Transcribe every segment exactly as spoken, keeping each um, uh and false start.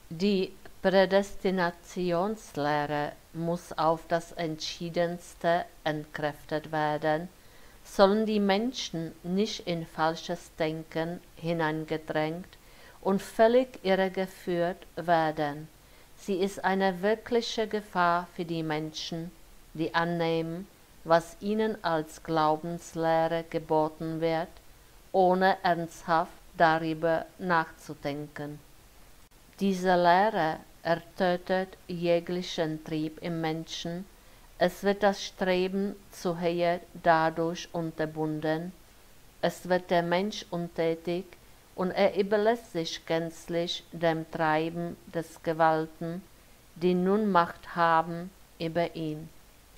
Die Prädestinationslehre muss auf das Entschiedenste entkräftet werden, sollen die Menschen nicht in falsches Denken hineingedrängt und völlig irregeführt werden. Sie ist eine wirkliche Gefahr für die Menschen, die annehmen, was ihnen als Glaubenslehre geboten wird, ohne ernsthaft darüber nachzudenken. Diese Lehre ertötet jeglichen Trieb im Menschen, es wird das Streben zu Höhe dadurch unterbunden, es wird der Mensch untätig und er überlässt sich gänzlich dem Treiben des Gewalten, die nun Macht haben über ihn.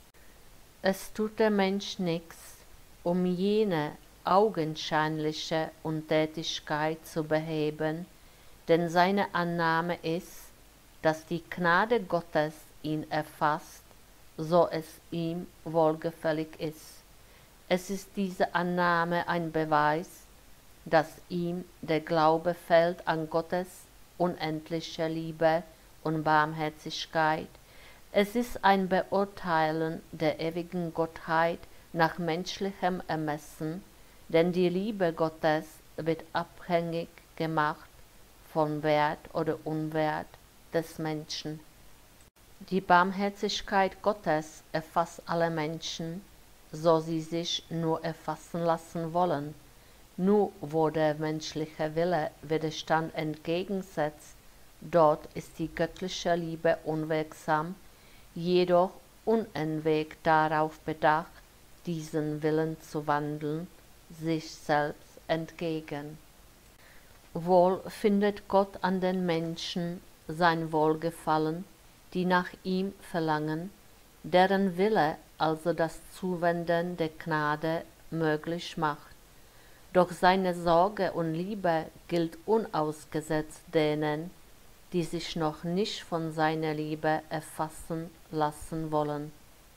Es tut der Mensch nichts, um jene augenscheinliche Untätigkeit zu beheben, denn seine Annahme ist, dass die Gnade Gottes ihn erfasst, so es ihm wohlgefällig ist. Es ist diese Annahme ein Beweis, dass ihm der Glaube fällt an Gottes unendliche Liebe und Barmherzigkeit. Es ist ein Beurteilen der ewigen Gottheit nach menschlichem Ermessen, denn die Liebe Gottes wird abhängig gemacht von Wert oder Unwert des Menschen. Die Barmherzigkeit Gottes erfasst alle Menschen, so sie sich nur erfassen lassen wollen. Nur wo der menschliche Wille Widerstand entgegensetzt, dort ist die göttliche Liebe unwirksam, jedoch unentwegt darauf bedacht, diesen Willen zu wandeln, sich selbst entgegen. Wohl findet Gott an den Menschen sein Wohlgefallen, die nach ihm verlangen, deren Wille also das Zuwenden der Gnade möglich macht. Doch seine Sorge und Liebe gilt unausgesetzt denen, die sich noch nicht von seiner Liebe erfassen lassen wollen.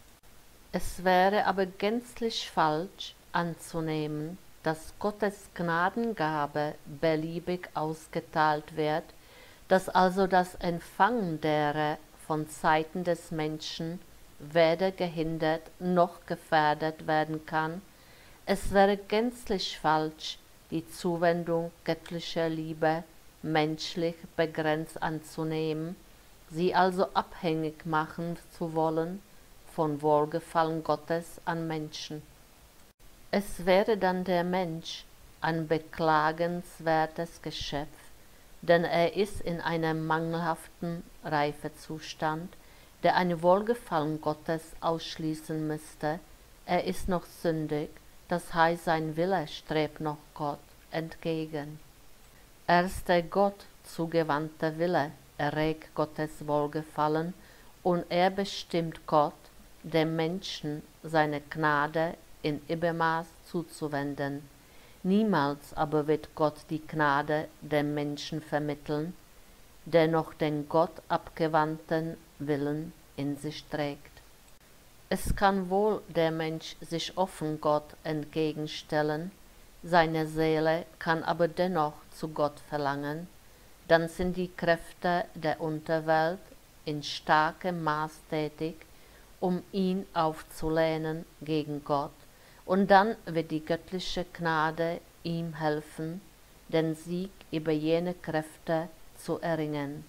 Es wäre aber gänzlich falsch anzunehmen, dass Gottes Gnadengabe beliebig ausgeteilt wird, dass also das Empfangen derer von Seiten des Menschen weder gehindert noch gefährdet werden kann. Es wäre gänzlich falsch, die Zuwendung göttlicher Liebe menschlich begrenzt anzunehmen, sie also abhängig machen zu wollen von Wohlgefallen Gottes an Menschen. Es wäre dann der Mensch ein beklagenswertes Geschöpf, denn er ist in einem mangelhaften Reifezustand, der ein Wohlgefallen Gottes ausschließen müsste. Er ist noch sündig, das heißt, sein Wille strebt noch Gott entgegen. Erst der Gott zugewandte Wille erregt Gottes Wohlgefallen und er bestimmt Gott, dem Menschen seine Gnade in Übermaß zuzuwenden. Niemals aber wird Gott die Gnade dem Menschen vermitteln, der noch den Gott abgewandten Willen in sich trägt. Es kann wohl der Mensch sich offen Gott entgegenstellen, seine Seele kann aber dennoch zu Gott verlangen, dann sind die Kräfte der Unterwelt in starkem Maß tätig, um ihn aufzulehnen gegen Gott, und dann wird die göttliche Gnade ihm helfen, den Sieg über jene Kräfte zu erringen.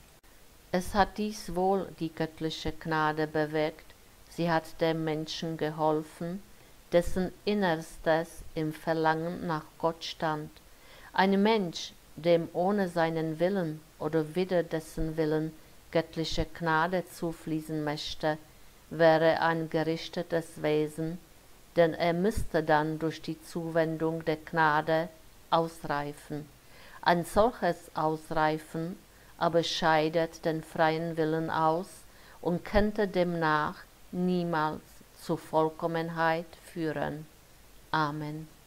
Es hat dies wohl die göttliche Gnade bewirkt, sie hat dem Menschen geholfen, dessen Innerstes im Verlangen nach Gott stand. Ein Mensch, dem ohne seinen Willen oder wider dessen Willen göttliche Gnade zufließen möchte, wäre ein gerichtetes Wesen, denn er müsste dann durch die Zuwendung der Gnade ausreifen. Ein solches Ausreifen aber scheidet den freien Willen aus und könnte demnach niemals zur Vollkommenheit führen. Amen.